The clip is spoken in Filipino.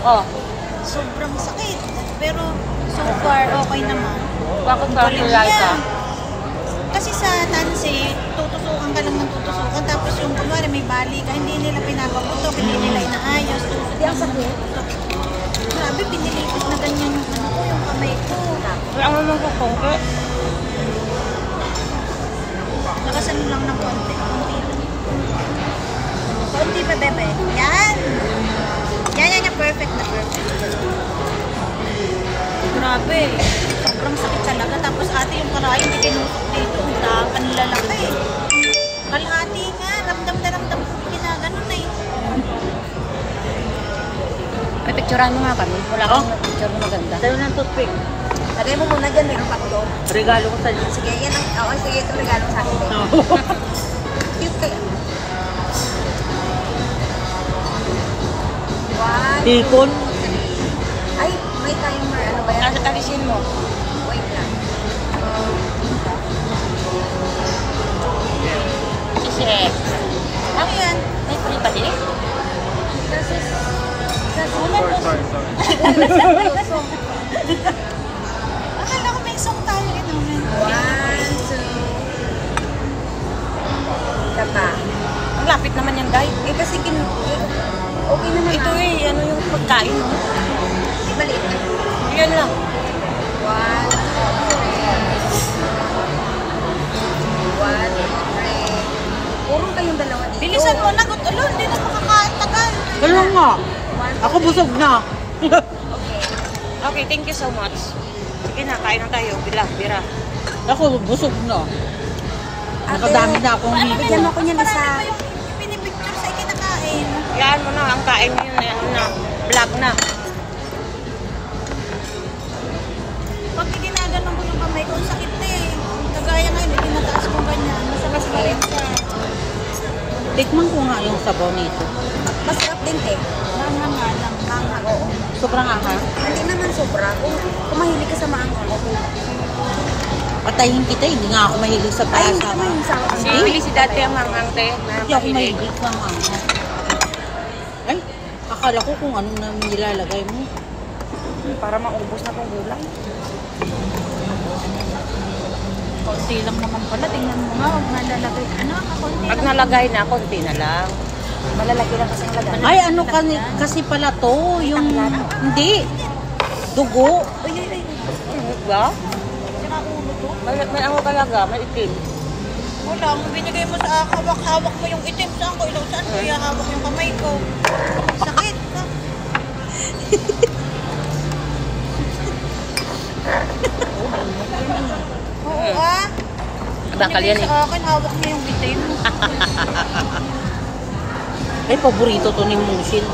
Oh. Sobrang sakit. Pero so far, okay naman. Bakit Ang ka galing tulay niya. ka? Kasi sa tansi, tutusukan ka lang ng tutusukan. Tapos yung kunwari may bali ka, hindi nila pinapaputok, hindi nila inaayos. Hindi ang sakit. Grabe, pinilipit na ganyan yung ano ko, yung kamay ko. Wala mo naman kakongke. Nakasan mo lang ng konti. Konti lang. Konti pa, bebe. Yan. Yan. Perfect na perfect. Grabe. Sobrang sakit talaga. Tapos ate yung karayo, hindi tinusok dito. Ang lalaki. Kalahati nga. Ramdam na ramdam ko. Ginaganon na eh. May picturean mo nga kami. Wala kang picture mo maganda. Sa'yo ng toothpick. Lagay mo muna dyan, mayroon pa ko doon. Regalo ko sa'yo. Sige, yan ang, okay, sige, ito regalo sa akin. Cute kaya. One, Tikon. ay, may timer. Ano ba yan? Alisin mo. Wait lang. Kasi, Ano yan? may free pa din? Kasi, Sorry. Akala ko may song tayo rin naman. one, two. Isa pa. Ang lapit naman yan, guys. Eh, kasi okay naman Ito eh, ano yung pagkain mo? Di maliit na. Yan lang. One, three. Puro kayong dalawa dito. Bilisan mo na. Gutulo, hindi na makakatagal. Wala nga. One, Ako busog na. okay. Okay, thank you so much. Sige na, kain na tayo. Bira. Ako, busog na. Nakadami na akong Ano video. Bigyan mo ko niyan Marami isa. pa yung pinipicture sa ikinakain. Yan mo na, ang kain mo yun. Ano na, vlog na. Pag ginaganon ko yung kamay ko, ang sakit na eh. Kagaya ngayon, itinataas ko ganyan. Masakit pa rin siya. Tikman ko nga yung sabaw nito. Masarap din eh. Manga lang. Manga, oo. Sobrang aha. Hindi naman sobra. Kung mahilig ka sa maanghang, okay. Patayin kita, hindi nga ako mahilig sa Ay, hindi palasa. naman yung sa Si Willie, si dati ang manghang te. Hindi ako mahilig sa mga. Ay, akala ko kung anong na nilalagay mo. Para maubos na pong gulay. Konti lang naman pala. Tingnan mo nga, huwag nalalagay. Ano, kakonti Pag lang. nalagay na, konti na lang. malalaki lang kasi ang lagay. Ay, ano kasi pala to? Yung, hindi. Dugo. Uy. Ba? Sira ulo to. May ano talaga, may itim. Wala, kung binigay mo sa hawak-hawak mo yung itim, saan ko? Ilaw saan ko ihahawak yung kamay ko? Sakit. Oo ah. Bakal yan eh. Sa akin, hawak niya yung itim. Ay, paborito to ni Musin.